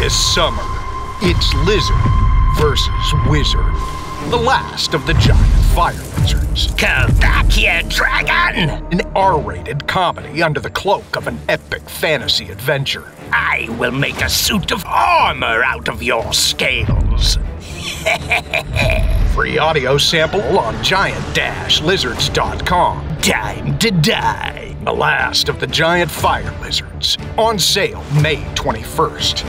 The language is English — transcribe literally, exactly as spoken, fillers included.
This summer, it's Lizard versus Wizard, the last of the giant fire lizards. Come back here, dragon! An R-rated comedy under the cloak of an epic fantasy adventure. I will make a suit of armor out of your scales. Free audio sample on giant dash lizards dot com. Time to die. The last of the giant fire lizards. On sale May twenty-first.